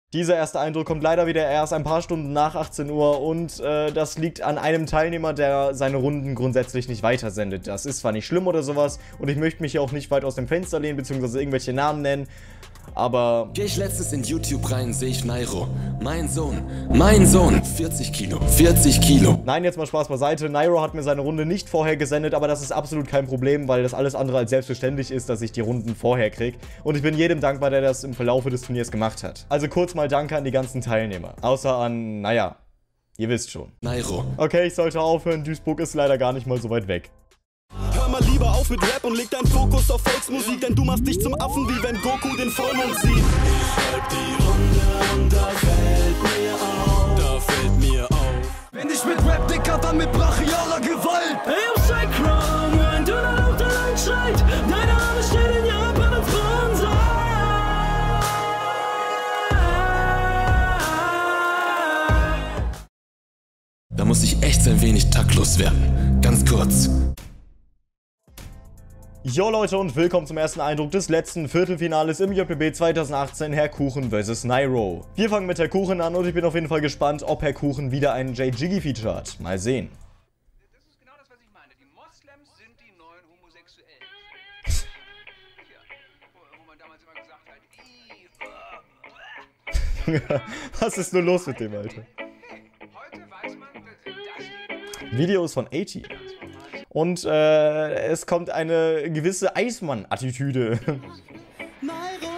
Dieser erste Eindruck kommt leider wieder erst ein paar Stunden nach 18 Uhr und das liegt an einem Teilnehmer, der seine Runden grundsätzlich nicht weitersendet. Das ist zwar nicht schlimm oder sowas und ich möchte mich hier auch nicht weit aus dem Fenster lehnen, beziehungsweise irgendwelche Namen nennen, aber... Geh ich letztens in YouTube rein, sehe ich Nairo. Mein Sohn, 40 Kilo. Nein, jetzt mal Spaß beiseite. Nairo hat mir seine Runde nicht vorher gesendet, aber das ist absolut kein Problem, weil das alles andere als selbstverständlich ist, dass ich die Runden vorher kriege. Und ich bin jedem dankbar, der das im Verlaufe des Turniers gemacht hat. Also kurz mal Danke an die ganzen Teilnehmer. Außer an, naja, ihr wisst schon. Nairo. Okay, ich sollte aufhören. Duisburg ist leider gar nicht mal so weit weg. Hör mal lieber auf mit Rap und leg deinen Fokus auf Volksmusik, denn du machst dich zum Affen, wie wenn Goku den Vollmond sieht. Ich schreib die Runde und da fällt mir auf. Wenn ich mit Rap, Dicker, dann mit brachialer Gewalt. Hey, yo, Cyclone, wenn du dann auf der Land schreit, deine Arme stehen in Japan ins Bronze. Da muss ich echt ein wenig taktlos werden. Ganz kurz. Jo Leute und willkommen zum ersten Eindruck des letzten Viertelfinales im JBB 2018 Herr Kuchen vs. Nairo. Wir fangen mit Herr Kuchen an und ich bin auf jeden Fall gespannt, ob Herr Kuchen wieder einen J-Jiggy-Feature hat. Mal sehen. Das ist genau das, was ich meine. Die Moslems sind die neuen Homosexuellen. Ja, wo man damals immer gesagt hat, Was ist nur los mit dem, Alter? heute weiß man, dass Videos von 80. Und es kommt eine gewisse Eismann-Attitüde. Nairo.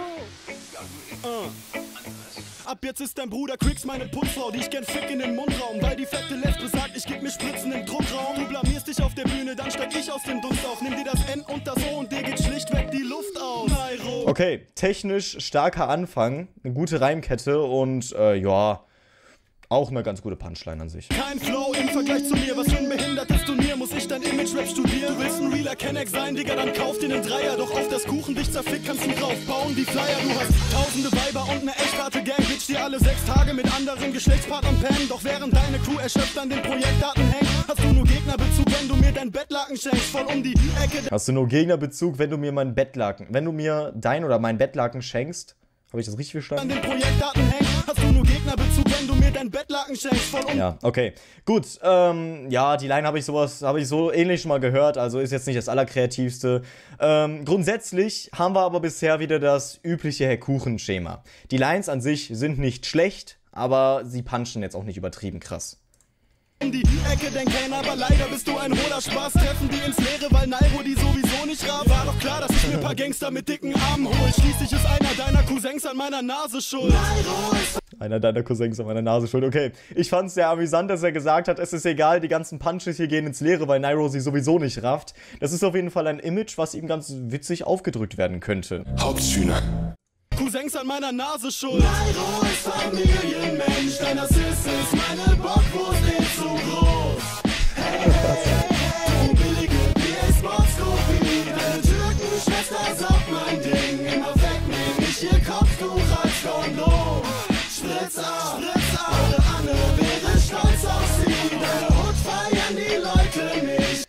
Ab jetzt ist dein Bruder Quicks meine Putzfrau, die ich gern fick in den Mundraum, weil die fette Lesbe sagt, ich geb mir Spritzen im Druckraum. Du blamierst dich auf der Bühne, dann steig ich aus dem Dunst auf. Nimm dir das N und das O und dir geht schlichtweg die Luft aus. Nairo. Okay, technisch starker Anfang, eine gute Reimkette und ja, auch eine ganz gute Punchline an sich. Kein Flow im Vergleich zu mir, was für ein behindertes Turnier, muss ich dein Image-Rap studieren? Du willst ein realer Kenneck sein, Digga, dann kauf dir einen Dreier, doch auf das Kuchen dich zerfickt, kannst du draufbauen wie Flyer. Du hast tausende Weiber und eine echt harte Gang, bitch dir alle 6 Tage mit anderen Geschlechtspartnern pennen, doch während deine Crew erschöpft an den Projektdaten hängt, hast du nur Gegnerbezug, wenn du mir dein Bettlaken schenkst, voll um die Ecke. Hast du nur Gegnerbezug, wenn du mir mein Bettlaken, wenn du mir dein oder mein Bettlaken schenkst? Habe ich das richtig verstanden? An den Projektdaten hängt, hast du nur Gegnerbezug, wenn du mir dein Bettlaken schenkst, voll um. Ja, okay. Gut, ja, die Line habe ich so ähnlich schon mal gehört, also ist jetzt nicht das Allerkreativste. Grundsätzlich haben wir aber bisher wieder das übliche Herr Kuchen-Schema. Die Lines an sich sind nicht schlecht, aber sie punchen jetzt auch nicht übertrieben krass. Um die Ecke denk keiner, aber leider bist du ein hohler Spaß. Treffen die ins Leere, weil Nairo die sowieso nicht raf. War doch klar, dass ich mir paar Gangster mit dicken Armen hol. Schließlich ist einer deiner Cousins an meiner Nase schuld. Einer deiner Cousins an meiner Nase schuld. Okay, ich fand es sehr amüsant, dass er gesagt hat, es ist egal, die ganzen Punches hier gehen ins Leere, weil Nairo sie sowieso nicht rafft. Das ist auf jeden Fall ein Image, was ihm ganz witzig aufgedrückt werden könnte. Hauptschüler. Cousins an meiner Nase schuld. Nairo ist Familienmensch, dein Assist ist meine Bockwurst nicht zu groß. Hey, hey, hey, du billige PS-Box-Kopie, deine Türkenschwester sagt mein Ding. Im Affekt nehm ich ihr Kopftuch als Kondom. Spritz ab, eure Anne wäre stolz auf sie. Deine Hut feiern die Leute nicht.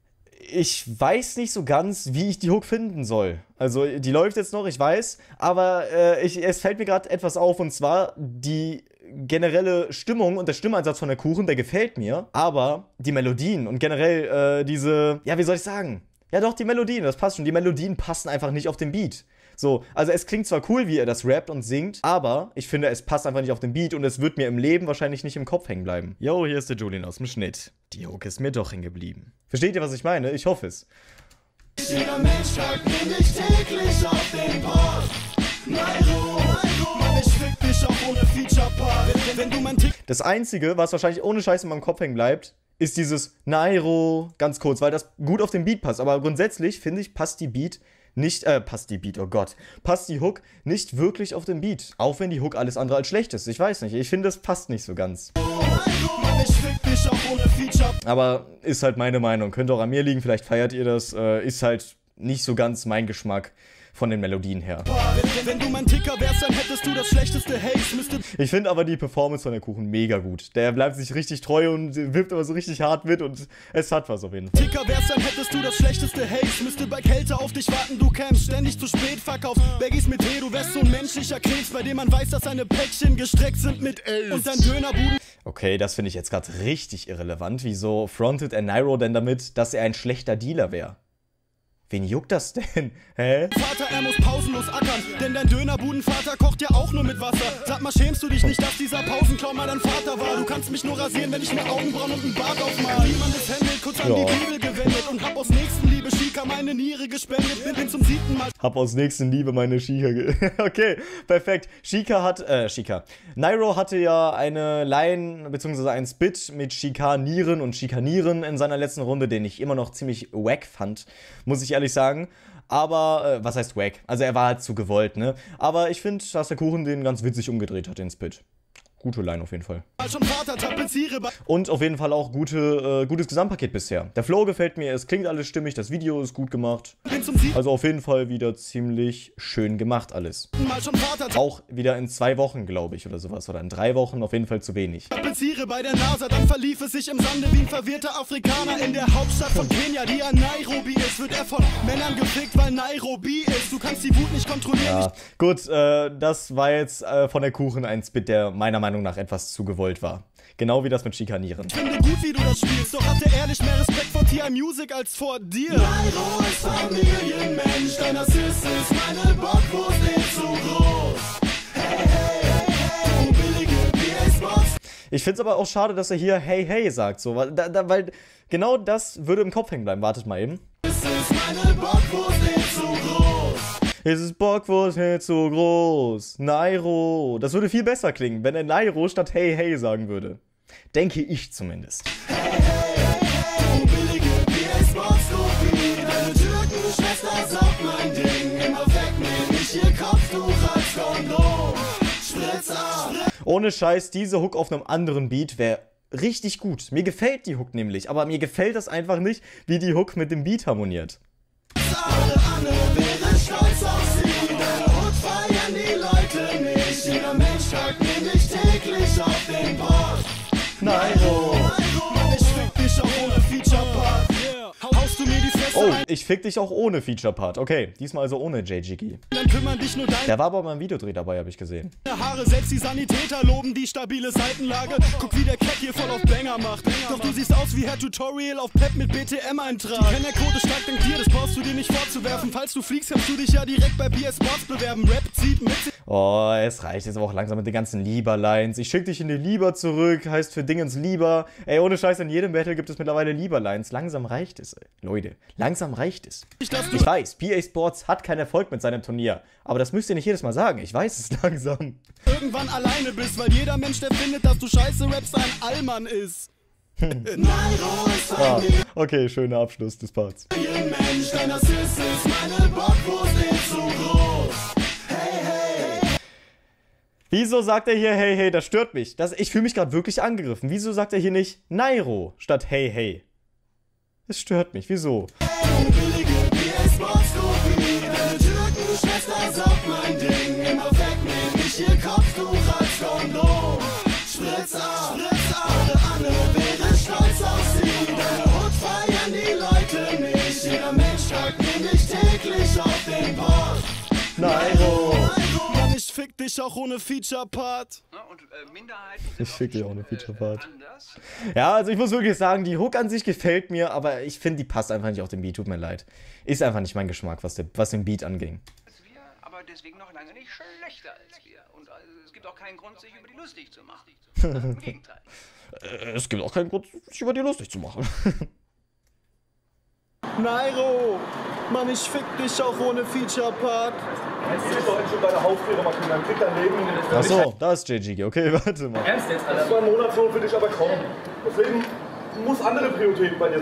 Ich weiß nicht so ganz, wie ich die Hook finden soll. Also, die läuft jetzt noch, ich weiß, aber es fällt mir gerade etwas auf, und zwar die generelle Stimmung und der Stimmeinsatz von der Kuchen, der gefällt mir, aber die Melodien und generell diese, ja, wie soll ich sagen? Ja doch, die Melodien, das passt schon. Die Melodien passen einfach nicht auf den Beat. So, also es klingt zwar cool, wie er das rappt und singt, aber ich finde, es passt einfach nicht auf den Beat und es wird mir im Leben wahrscheinlich nicht im Kopf hängen bleiben. Yo, hier ist der Julian aus dem Schnitt. Die Hook ist mir doch hängen geblieben. Versteht ihr, was ich meine? Ich hoffe es. Jeder Mensch fragt mich täglich auf den Post. Nairo, Mann, ich fick dich auch ohne Feature-Part. Wenn du mein Tick... Das Einzige, was wahrscheinlich ohne Scheiß in meinem Kopf hängen bleibt, ist dieses Nairo, ganz kurz, weil das gut auf den Beat passt. Aber grundsätzlich, finde ich, passt die Hook nicht wirklich auf den Beat. Auch wenn die Hook alles andere als schlecht ist. Ich weiß nicht, ich finde, das passt nicht so ganz. Mann, ich fick dich auch ohne Feature. Aber ist halt meine Meinung. Könnte auch an mir liegen, vielleicht feiert ihr das. Ist halt nicht so ganz mein Geschmack. von den Melodien her. Wenn du mein Ticker wärst, dann hättest du das schlechteste Haze. Müsste Ich finde aber die Performance von der Kuchen mega gut. Der bleibt sich richtig treu und wirft aber so richtig hart mit und es hat was auf jeden Fall. Ticker wärst, dann hättest du das schlechteste Haze. Müsste bei Kälte auf dich warten, du kämst ständig zu spät. Verkaufst Baggies mit Tee, du wärst so ein menschlicher Krebs, bei dem man weiß, dass seine Päckchen gestreckt sind mit L. Und dein Dönerbuden. Okay, das finde ich jetzt gerade richtig irrelevant. Wieso frontet Nairo denn damit, dass er ein schlechter Dealer wäre? Wen juckt das denn? Hä? Vater, er muss pausenlos ackern, denn dein Dönerbudenvater kocht ja auch nur mit Wasser. Sag mal, schämst du dich nicht, dass dieser Pausenklau mal dein Vater war? Du kannst mich nur rasieren, wenn ich mir Augenbrauen und einen Bart aufmache. Niemand ist Händel, kurz an die Bibel gewendet und hab aus Nächstenliebe Chica meine Niere gespendet. Bin zum 7. Mal. Hab aus Nächstenliebe meine Chica Okay, perfekt. Nairo hatte ja eine Line, beziehungsweise einen Spit mit Schikanieren und Schikanieren in seiner letzten Runde, den ich immer noch ziemlich wack fand, muss ich ehrlich sagen. Aber, was heißt wack? Also er war halt zu gewollt, ne? Aber ich finde, dass der Kuchen den ganz witzig umgedreht hat, den Spit. Gute Line auf jeden Fall. Schon Vater tapeziere bei Und auf jeden Fall auch gutes Gesamtpaket bisher. Der Flow gefällt mir, es klingt alles stimmig, das Video ist gut gemacht. bin zum 7. Also auf jeden Fall wieder ziemlich schön gemacht alles. Mal schon Vater Auch wieder in 2 Wochen, glaube ich, oder sowas. Oder in 3 Wochen, auf jeden Fall zu wenig. tapeziere bei der NASA, dann verlief es sich im Sande wie ein verwirrter Afrikaner in der Hauptstadt von Kenia, die ja Nairobi ist. Wird er von Männern gefickt, weil Nairobi ist. Du kannst die Wut nicht kontrollieren. Ja, gut, das war jetzt von der Kuchen ein Spit, der meiner Meinung nach etwas zu gewollt war. Genau wie das mit Schikanieren. Ich finde gut, wie du das spielst, doch hatte ehrlich mehr Respekt vor TI Music als vor dir. Nairo ist Familienmensch, dein Assist ist meine Bockwurst nicht zu groß. Hey, hey, hey, du billige PS-Box. Ich finde es aber auch schade, dass er hier hey, hey sagt, so, weil genau das würde im Kopf hängen bleiben. Wartet mal eben. Es ist meine Bockwurst nicht zu groß. Es ist Bockwurst nicht so groß. Nairo. Das würde viel besser klingen, wenn er Nairo statt hey, hey sagen würde. Denke ich zumindest. Du billige PS-Box-Kopie, deine Türkenschwester saugt mein Ding. Immer weg, nehm ich ihr Kopftuch als Kondom. Spritz ab. Ohne Scheiß, diese Hook auf einem anderen Beat wäre richtig gut. Mir gefällt die Hook nämlich, aber mir gefällt das einfach nicht, wie die Hook mit dem Beat harmoniert. Anne wäre stolz auf sie, deine Hut feiern die Leute nicht. Jeder Mensch fragt nämlich täglich auf den Boss. Nairo. Ich fick dich auch ohne Feature-Part. Haust du mir die Fresse Oh, ein, ich fick dich auch ohne Feature-Part. Okay, diesmal also ohne JGG. dann kümmern dich nur deine Der war aber beim Videodreh dabei, habe ich gesehen. Haare. Selbst die Sanitäter loben die stabile Seitenlage. Guck, wie der Keck hier voll auf Banger macht. Doch du siehst aus wie Herr Tutorial auf Pep mit BTM-Eintrag. Die Kennerquote steigt dank dir, das brauchst du dir nicht vorzuwerfen. Falls du fliegst, kannst du dich ja direkt bei PS Sports bewerben. Rap zieht mit sich. Oh, es reicht jetzt aber auch langsam mit den ganzen Lieber-Lines. Ich schick dich in die Lieber zurück, heißt für Dingens Lieber. Ey, ohne Scheiß, in jedem Battle gibt es mittlerweile Lieber-Lines. Langsam reicht es, ey. Leute, langsam reicht es. Dass du Ich weiß, PA Sports hat keinen Erfolg mit seinem Turnier. Aber das müsst ihr nicht jedes Mal sagen. Ich weiß es langsam. irgendwann alleine bist, weil jeder Mensch, der findet, dass du scheiße rappst, ein Allmann ist. Nairo ist Ah, okay, schöner Abschluss des Parts. Mensch, dein Assist ist meine Bockwurst nicht zu groß. Hey, hey. Wieso sagt er hier hey, hey? Das stört mich. Ich fühle mich gerade wirklich angegriffen. Wieso sagt er hier nicht Nairo statt hey, hey? Es stört mich. Wieso? Du billige PS-Box-Kopie, deine Türkenschwester saugt mein Ding. Immer weg, nehm ich ihr Kopftuch als Kondom. Spritz ab, Anne wäre stolz auf sie. Deine Hut feiern die Leute nicht. Jeder Mensch fragt nämlich täglich auf den Post. Nairo. Mann, ich fick dich auch ohne Feature-Part. Ne? Und Minderheiten Ich sind fick dich auch auch ohne nicht, Feature-Part. anders. Ja, also ich muss wirklich sagen, die Hook an sich gefällt mir, aber ich finde, die passt einfach nicht auf den Beat. Tut mir leid. Ist einfach nicht mein Geschmack, was den Beat anging. Als wir, aber deswegen noch lange nicht schlechter als wir. Und es gibt auch keinen Grund, sich über die lustig zu machen. Im Gegenteil. Es gibt auch keinen Grund, sich über die lustig zu machen. Nairo, Mann, ich fick dich auch ohne Feature-Part. Achso, da ist JGG. Okay, warte mal. Das war ein Monatslohn für dich aber kaum. Deswegen muss andere Prioritäten bei dir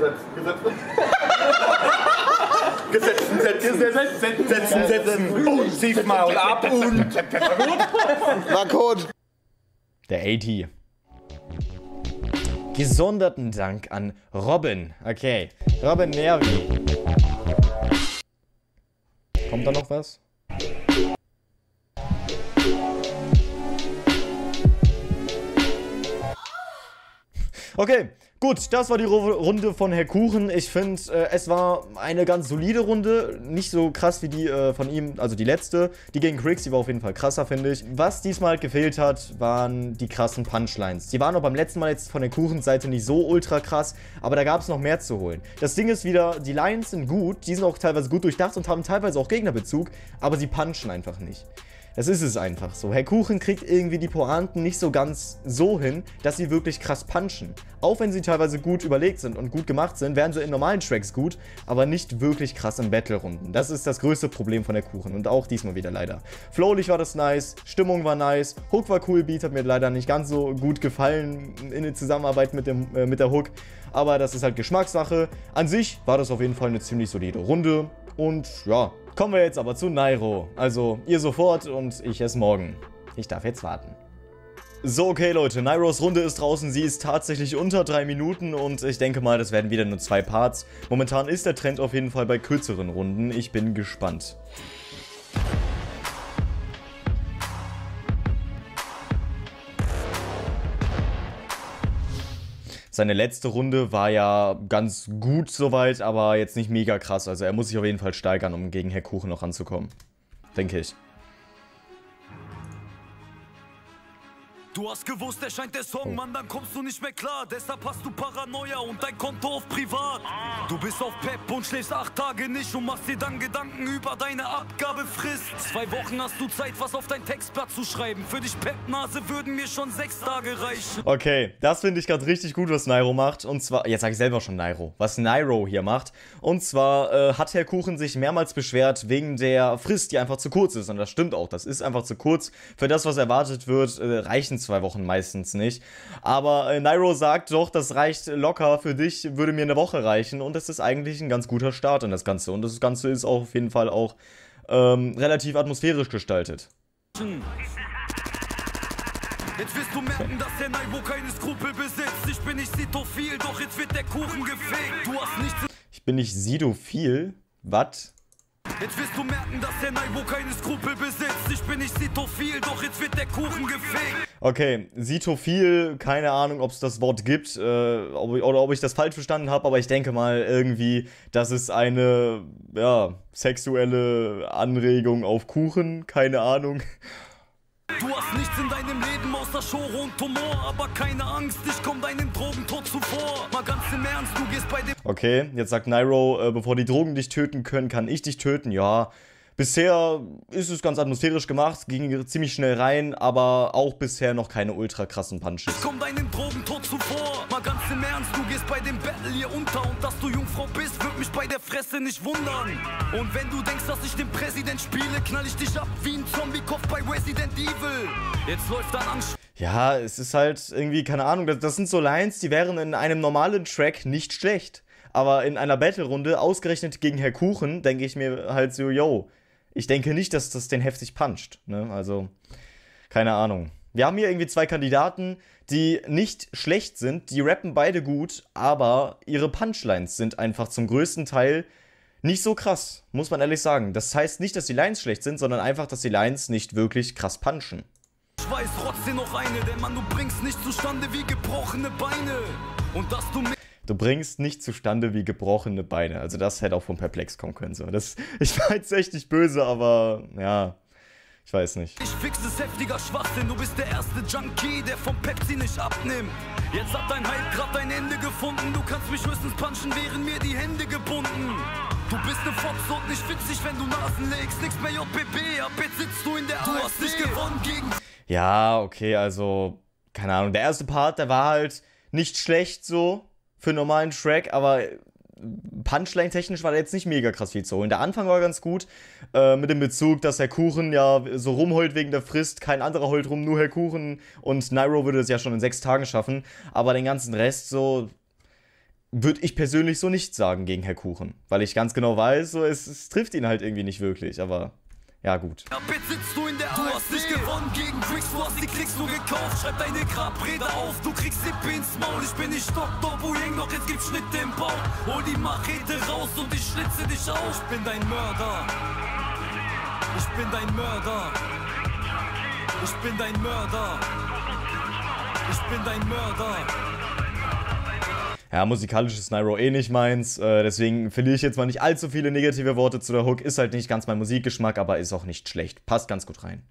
setzen. Und zieh Maul ab und... War gut. Der 80. Gesonderten Dank an Robin. Okay, Robin Nervi. Kommt da noch was? Okay, gut, das war die Runde von Herr Kuchen. Ich finde, es war eine ganz solide Runde. Nicht so krass wie die von ihm, also die letzte. Die gegen Krix, die war auf jeden Fall krasser, finde ich. Was diesmal halt gefehlt hat, waren die krassen Punchlines. Die waren auch beim letzten Mal jetzt von der Kuchenseite nicht so ultra krass, aber da gab es noch mehr zu holen. Das Ding ist wieder, die Lines sind gut, die sind auch teilweise gut durchdacht und haben teilweise auch Gegnerbezug, aber sie punchen einfach nicht. Das ist es einfach so. Herr Kuchen kriegt irgendwie die Pointen nicht so ganz so hin, dass sie wirklich krass punchen. Auch wenn sie teilweise gut überlegt sind und gut gemacht sind, wären sie in normalen Tracks gut, aber nicht wirklich krass in Battle-Runden. Das ist das größte Problem von Herr Kuchen und auch diesmal wieder leider. Flowlich war das nice, Stimmung war nice, Hook war cool, Beat hat mir leider nicht ganz so gut gefallen in der Zusammenarbeit mit der Hook, aber das ist halt Geschmackssache. An sich war das auf jeden Fall eine ziemlich solide Runde und ja. Kommen wir jetzt aber zu Nairo. Also, ihr sofort und ich erst morgen. Ich darf jetzt warten. So, okay Leute, Nairos Runde ist draußen. Sie ist tatsächlich unter 3 Minuten und ich denke mal, das werden wieder nur 2 Parts. Momentan ist der Trend auf jeden Fall bei kürzeren Runden. Ich bin gespannt. Seine letzte Runde war ja ganz gut soweit, aber jetzt nicht mega krass. Also er muss sich auf jeden Fall steigern, um gegen Herr Kuchen noch ranzukommen. Denke ich. Du hast gewusst, erscheint der Song, Mann, dann kommst du nicht mehr klar. Deshalb hast du Paranoia und dein Konto auf privat. Du bist auf Pep und schläfst 8 Tage nicht und machst dir dann Gedanken über deine Abgabefrist. 2 Wochen hast du Zeit, was auf dein Textblatt zu schreiben. Für dich Pep-Nase würden mir schon 6 Tage reichen. Okay, das finde ich gerade richtig gut, was Nairo macht. Und zwar, jetzt sage ich selber schon Nairo, was Nairo hier macht. Und zwar hat Herr Kuchen sich mehrmals beschwert wegen der Frist, die einfach zu kurz ist. Und das stimmt auch, das ist einfach zu kurz. Für das, was erwartet wird, reichen 2 Wochen meistens nicht. Aber Nairo sagt doch, das reicht locker, für dich würde mir eine Woche reichen und das ist eigentlich ein ganz guter Start in das Ganze. Und das Ganze ist auch auf jeden Fall auch relativ atmosphärisch gestaltet. Jetzt wirst du merken, dass der Nairo keine Skrupel besitzt. Ich bin nicht sitophil, doch jetzt wird der Kuchen gefegt. Du hast nichts. Ich bin nicht sidophil? Was? Jetzt wirst du merken, dass der Nairo keine Skrupel besitzt. Ich bin nicht sitophil, doch jetzt wird der Kuchen gefegt. Okay, sitophil, keine Ahnung, ob es das Wort gibt oder ob ich das falsch verstanden habe, aber ich denke mal irgendwie, das ist eine, ja, sexuelle Anregung auf Kuchen, keine Ahnung. Du hast nichts in deinem Leben außer Schore und Tumor, aber keine Angst, ich komm deinem Drogentod zuvor. Mal ganz im Ernst, du gehst bei dem... Okay, jetzt sagt Nairo, bevor die Drogen dich töten können, kann ich dich töten. Ja, bisher ist es ganz atmosphärisch gemacht, ging ziemlich schnell rein, aber auch bisher noch keine ultra krassen Punches. Ich komm deinem Drogentod zuvor. Mal ganz im Ernst, du gehst bei dem Battle hier unter und dass du Jungfrau bist, wird mich bei der Fresse nicht wundern. Und wenn du denkst, dass ich den Präsident spiele, knall ich dich ab wie ein Zombie-Kopf bei Resident Evil. Jetzt läuft dann Angst. Ja, es ist halt irgendwie, keine Ahnung, das sind so Lines, die wären in einem normalen Track nicht schlecht. Aber in einer Battle-Runde, ausgerechnet gegen Herr Kuchen, denke ich mir halt so, yo, ich denke nicht, dass das den heftig puncht, ne? Also, keine Ahnung. Wir haben hier irgendwie 2 Kandidaten, die nicht schlecht sind, die rappen beide gut, aber ihre Punchlines sind einfach zum größten Teil nicht so krass, muss man ehrlich sagen. Das heißt nicht, dass die Lines schlecht sind, sondern einfach, dass die Lines nicht wirklich krass punchen. Ich weiß trotzdem noch eine, denn Mann, du bringst nicht zustande wie gebrochene Beine. Und dass du mit... Du bringst nicht zustande wie gebrochene Beine. Also das hätte auch von Perplex kommen können. So. Ich war jetzt echt nicht böse, aber ja, ich weiß nicht. Ich fix es heftiger Schwachsinn, du bist der erste Junkie, der vom Pepsi nicht abnimmt. Jetzt hat dein Hype grad dein Ende gefunden, du kannst mich höchstens punchen, wären mir die Hände gebunden. Du bist ne Fox und nicht witzig, wenn du Nasen legst, nix mehr JBB, ab jetzt sitzt du in der AfD. Du hast nicht gewonnen gegen... Ja, okay, also, keine Ahnung, der erste Part, der war halt nicht schlecht so für einen normalen Track, aber Punchline-technisch war da jetzt nicht mega krass viel zu holen. Der Anfang war ganz gut, mit dem Bezug, dass Herr Kuchen ja so rumheult wegen der Frist, kein anderer heult rum, nur Herr Kuchen und Nairo würde es ja schon in 6 Tagen schaffen, aber den ganzen Rest so würde ich persönlich so nicht sagen gegen Herr Kuchen, weil ich ganz genau weiß, so, es trifft ihn halt irgendwie nicht wirklich, aber ja gut. Ab jetzt sitzt du in der AfD. Du hast nicht gewonnen gegen Krix, du hast die Klicks nur gekauft. Schreib deine Grabrede auf, du kriegst Sippe ins Maul. Ich bin nicht Dr. Boyeng, doch jetzt gibt's Schnitte im Bauch. Hol die Machete raus und ich schlitze dich auf. Ich bin dein Mörder. Ich bin dein Mörder. Ich bin dein Mörder. Ich bin dein Mörder. Ja, musikalisch ist Nairo eh nicht meins, deswegen verliere ich jetzt mal nicht allzu viele negative Worte zu der Hook. Ist halt nicht ganz mein Musikgeschmack, aber ist auch nicht schlecht. Passt ganz gut rein.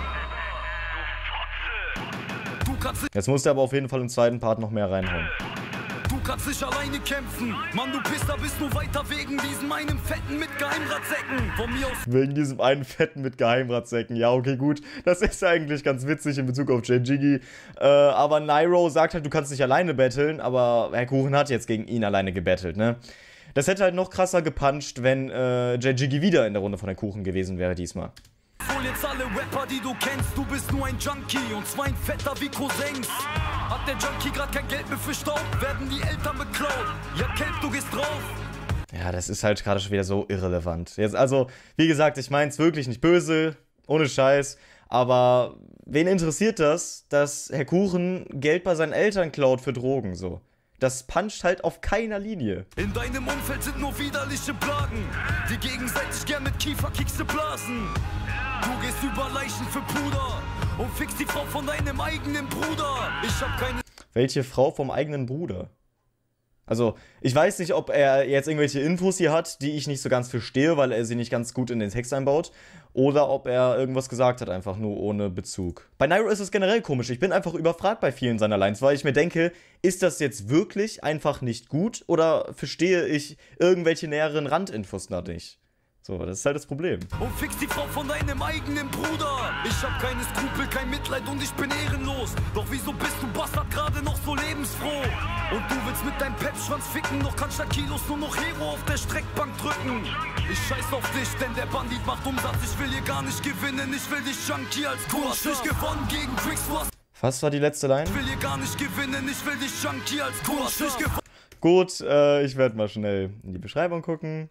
Jetzt muss der aber auf jeden Fall im zweiten Part noch mehr reinhauen. Du kannst nicht alleine kämpfen. Mann, du Pisser bist nur weiter wegen diesem einen Fetten mit Geheimratsecken. Von mir aus. Wegen diesem einen Fetten mit Geheimratsecken. Ja, okay, gut. Das ist eigentlich ganz witzig in Bezug auf Jay Jiggy. Aber Nairo sagt halt, du kannst nicht alleine battlen, aber Herr Kuchen hat jetzt gegen ihn alleine gebattelt, ne? Das hätte halt noch krasser gepuncht, wenn Jay Jiggy wieder in der Runde von Herr Kuchen gewesen wäre diesmal. Hol jetzt alle Rapper, die du kennst, du bist nur ein Junkie und zwar ein Fetter wie Cousins. Hat der Junkie gerade kein Geld mehr für Staub, werden die Eltern beklaut. Ja, Kelp, du gehst drauf. Ja, das ist halt gerade schon wieder so irrelevant. Jetzt, also, wie gesagt, ich mein's wirklich nicht böse, ohne Scheiß, aber wen interessiert das, dass Herr Kuchen Geld bei seinen Eltern klaut für Drogen, so? Das puncht halt auf keiner Linie. In deinem Umfeld sind nur widerliche Plagen, die gegenseitig gern mit Kieferkickse blasen. Du gehst über Leichen für Puder und fickst die Frau von deinem eigenen Bruder. Ich hab keine... Welche Frau vom eigenen Bruder? Also, ich weiß nicht, ob er jetzt irgendwelche Infos hier hat, die ich nicht so ganz verstehe, weil er sie nicht ganz gut in den Text einbaut. Oder ob er irgendwas gesagt hat, einfach nur ohne Bezug. Bei Nairo ist es generell komisch. Ich bin einfach überfragt bei vielen seiner Lines, weil ich mir denke, ist das jetzt wirklich einfach nicht gut? Oder verstehe ich irgendwelche näheren Randinfos da nicht? So, das ist halt das Problem. Und fix die Frau von deinem eigenen Bruder. Ich hab keine Skrupel, kein Mitleid und ich bin ehrenlos. Doch wieso bist du Bastard gerade noch so lebensfroh? Und du willst mit deinem Pepschwanz ficken, doch kannst statt Kilos nur noch Hero auf der Streckbank drücken. Ich scheiß auf dich, denn der Bandit macht Umsatz. Ich will hier gar nicht gewinnen, ich will dich Junkie als Kurs. Du hast nicht gewonnen gegen Tricks, du hast... Was war die letzte Line? Ich will hier gar nicht gewinnen, ich will dich Junkie als Kurs. Du hast nicht gewonnen. Gut, ich werde mal schnell in die Beschreibung gucken.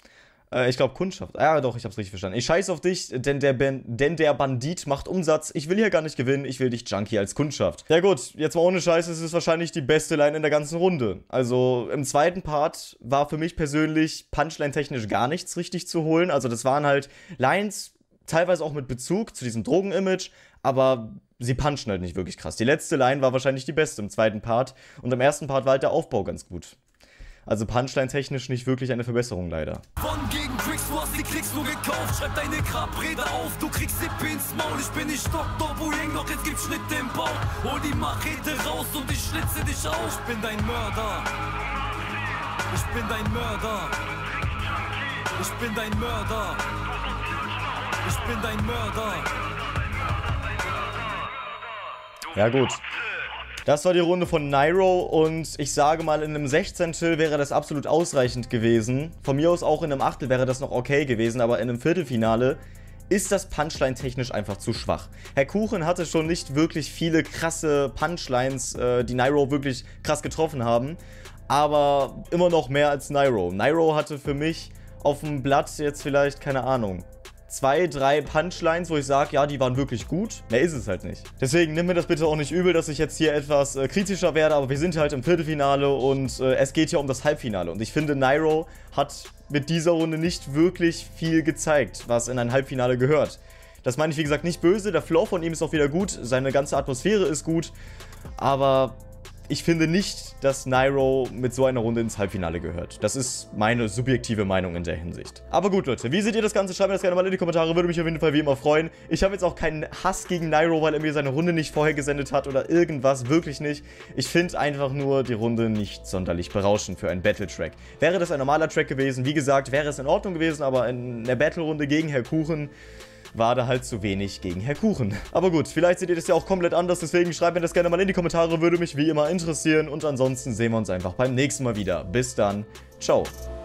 Ich glaube Kundschaft. Ja, doch, ich hab's richtig verstanden. Ich scheiß auf dich, denn der Bandit macht Umsatz. Ich will hier gar nicht gewinnen, ich will dich Junkie als Kundschaft. Ja gut, jetzt mal ohne Scheiß, es ist wahrscheinlich die beste Line in der ganzen Runde. Also im zweiten Part war für mich persönlich Punchline-technisch gar nichts richtig zu holen. Also das waren halt Lines, teilweise auch mit Bezug zu diesem Drogen-Image, aber sie punchen halt nicht wirklich krass. Die letzte Line war wahrscheinlich die beste im zweiten Part und im ersten Part war halt der Aufbau ganz gut. Also Punchline-technisch nicht wirklich eine Verbesserung, leider. Von gegen Tricks, du hast die Klicks nur gekauft. Schreib deine Grabrede auf, du kriegst Sippe ins Maul. Ich bin nicht Dr. Boyeng, doch jetzt gibt's Schnitte im Bauch. Hol die Machete raus und ich schlitze dich auf. Ich bin dein Mörder. Ich bin dein Mörder. Ich bin dein Mörder. Ich bin dein Mörder. Ja gut. Das war die Runde von Nairo und ich sage mal, in einem 16. wäre das absolut ausreichend gewesen. Von mir aus auch in einem Achtel wäre das noch okay gewesen, aber in einem Viertelfinale ist das Punchline-technisch einfach zu schwach. Herr Kuchen hatte schon nicht wirklich viele krasse Punchlines, die Nairo wirklich krass getroffen haben, aber immer noch mehr als Nairo. Nairo hatte für mich auf dem Blatt jetzt vielleicht, keine Ahnung, 2, 3 Punchlines, wo ich sage, ja, die waren wirklich gut. Mehr ist es halt nicht. Deswegen nimm mir das bitte auch nicht übel, dass ich jetzt hier etwas kritischer werde, aber wir sind halt im Viertelfinale und es geht hier um das Halbfinale. Und ich finde, Nairo hat mit dieser Runde nicht wirklich viel gezeigt, was in ein Halbfinale gehört. Das meine ich, wie gesagt, nicht böse. Der Flow von ihm ist auch wieder gut, seine ganze Atmosphäre ist gut, aber ich finde nicht, dass Nairo mit so einer Runde ins Halbfinale gehört. Das ist meine subjektive Meinung in der Hinsicht. Aber gut, Leute, wie seht ihr das Ganze? Schreibt mir das gerne mal in die Kommentare, würde mich auf jeden Fall wie immer freuen. Ich habe jetzt auch keinen Hass gegen Nairo, weil er mir seine Runde nicht vorher gesendet hat oder irgendwas, wirklich nicht. Ich finde einfach nur die Runde nicht sonderlich berauschend für einen Battle-Track. Wäre das ein normaler Track gewesen, wie gesagt, wäre es in Ordnung gewesen, aber in der Battle-Runde gegen Herr Kuchen war da halt zu wenig gegen Herr Kuchen. Aber gut, vielleicht seht ihr das ja auch komplett anders, deswegen schreibt mir das gerne mal in die Kommentare, würde mich wie immer interessieren. Und ansonsten sehen wir uns einfach beim nächsten Mal wieder. Bis dann, ciao.